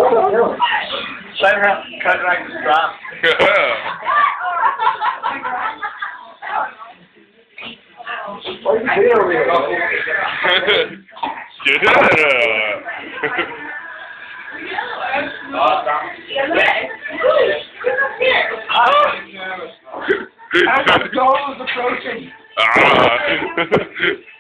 Cut right the strap. What are you doing over here? As Donal is approaching.